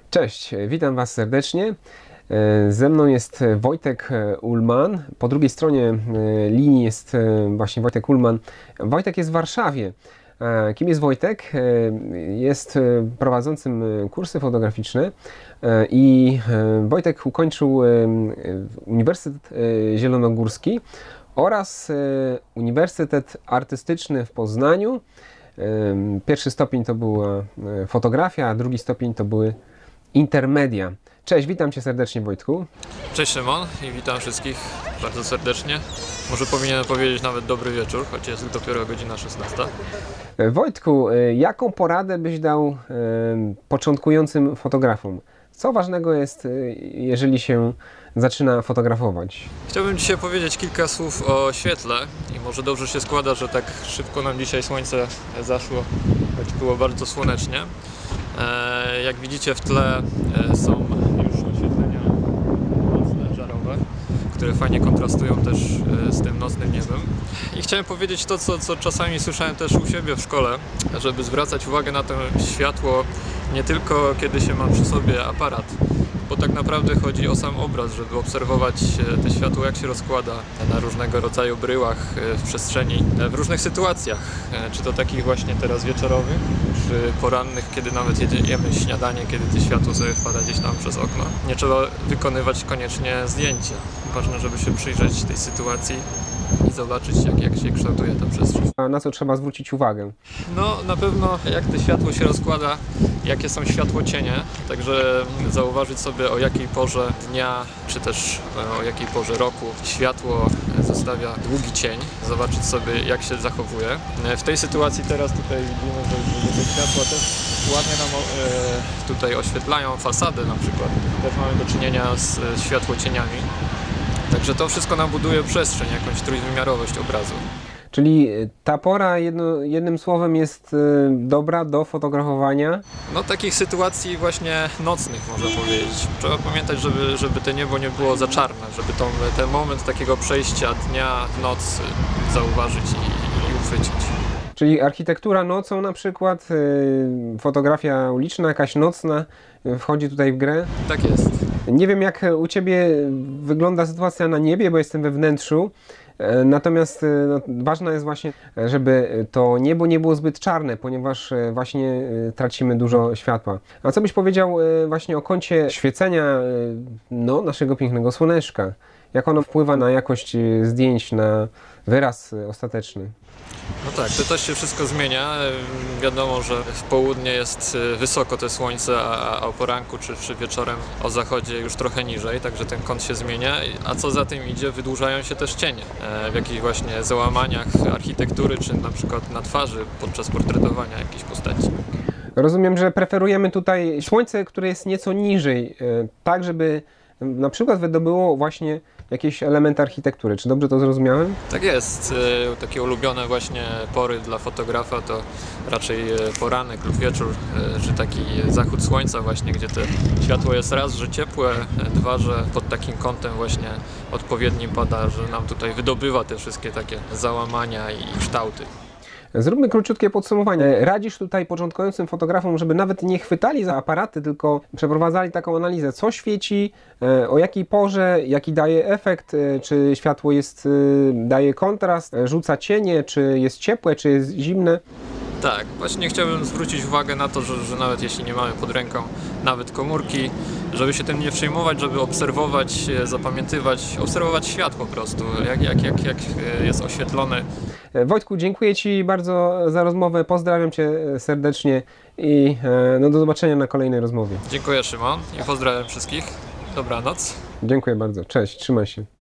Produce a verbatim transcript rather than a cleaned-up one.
Cześć, witam Was serdecznie. Ze mną jest Wojtek Ullman. Po drugiej stronie linii jest właśnie Wojtek Ullman. Wojtek jest w Warszawie. Kim jest Wojtek? Jest prowadzącym kursy fotograficzne i Wojtek ukończył Uniwersytet Zielonogórski oraz Uniwersytet Artystyczny w Poznaniu. Pierwszy stopień to była fotografia, a drugi stopień to były intermedia. Cześć, witam Cię serdecznie, Wojtku. Cześć Szymon i witam wszystkich bardzo serdecznie. Może powinienem powiedzieć nawet dobry wieczór, choć jest dopiero godzina szesnasta. Wojtku, jaką poradę byś dał początkującym fotografom? Co ważnego jest, jeżeli się zaczyna fotografować? Chciałbym dzisiaj powiedzieć kilka słów o świetle i może dobrze się składa, że tak szybko nam dzisiaj słońce zaszło, choć było bardzo słonecznie. Jak widzicie, w tle są już oświetlenia nocne, żarowe, które fajnie kontrastują też z tym nocnym niebem. I chciałem powiedzieć to, co, co czasami słyszałem też u siebie w szkole, żeby zwracać uwagę na to światło nie tylko kiedy się ma przy sobie aparat, bo tak naprawdę chodzi o sam obraz, żeby obserwować te światło, jak się rozkłada na różnego rodzaju bryłach w przestrzeni, w różnych sytuacjach, czy to takich właśnie teraz wieczorowych, czy porannych, kiedy nawet jemy śniadanie, kiedy to światło sobie wpada gdzieś tam przez okno. Nie trzeba wykonywać koniecznie zdjęcia. Ważne, żeby się przyjrzeć tej sytuacji i zobaczyć, jak, jak się kształtuje ta przestrzeń. A na co trzeba zwrócić uwagę? No, na pewno jak to światło się rozkłada, jakie są światłocienie, także zauważyć sobie, o jakiej porze dnia, czy też o jakiej porze roku światło zostawia długi cień, zobaczyć sobie, jak się zachowuje. W tej sytuacji teraz tutaj widzimy, że, że te światła też ładnie nam e, tutaj oświetlają fasadę na przykład. Też mamy do czynienia z światłocieniami. Także to wszystko nam buduje przestrzeń, jakąś trójwymiarowość obrazu. Czyli ta pora jedno, jednym słowem jest y, dobra do fotografowania? No takich sytuacji właśnie nocnych można powiedzieć. Trzeba pamiętać, żeby, żeby to niebo nie było za czarne, żeby tą, ten moment takiego przejścia dnia w noc zauważyć i, i uchwycić. Czyli architektura nocą na przykład, y, fotografia uliczna, jakaś nocna y, wchodzi tutaj w grę? Tak jest. Nie wiem, jak u Ciebie wygląda sytuacja na niebie, bo jestem we wnętrzu. Natomiast no, ważne jest właśnie, żeby to niebo nie było zbyt czarne, ponieważ właśnie tracimy dużo światła. A co byś powiedział właśnie o kącie świecenia no, naszego pięknego słoneczka? Jak ono wpływa na jakość zdjęć, na wyraz ostateczny? No tak, to też się wszystko zmienia. Wiadomo, że w południe jest wysoko te słońce, a o poranku czy, czy wieczorem o zachodzie już trochę niżej, także ten kąt się zmienia. A co za tym idzie, wydłużają się też cienie w jakichś właśnie załamaniach architektury, czy na przykład na twarzy podczas portretowania jakiejś postaci. Rozumiem, że preferujemy tutaj słońce, które jest nieco niżej, tak żeby na przykład wydobyło właśnie jakieś elementy architektury. Czy dobrze to zrozumiałem? Tak jest. Takie ulubione właśnie pory dla fotografa to raczej poranek lub wieczór, czy taki zachód słońca właśnie, gdzie to światło jest raz, że ciepłe, dwa, że pod takim kątem właśnie odpowiednim pada, że nam tutaj wydobywa te wszystkie takie załamania i kształty. Zróbmy króciutkie podsumowanie. Radzisz tutaj początkującym fotografom, żeby nawet nie chwytali za aparaty, tylko przeprowadzali taką analizę, co świeci, o jakiej porze, jaki daje efekt, czy światło jest, daje kontrast, rzuca cienie, czy jest ciepłe, czy jest zimne. Tak, właśnie chciałbym zwrócić uwagę na to, że, że nawet jeśli nie mamy pod ręką nawet komórki, żeby się tym nie przejmować, żeby obserwować, zapamiętywać, obserwować świat po prostu, jak, jak, jak, jak jest oświetlony. Wojtku, dziękuję Ci bardzo za rozmowę, pozdrawiam Cię serdecznie i no, do zobaczenia na kolejnej rozmowie. Dziękuję Szymon i pozdrawiam wszystkich. Dobranoc. Dziękuję bardzo, cześć, trzymaj się.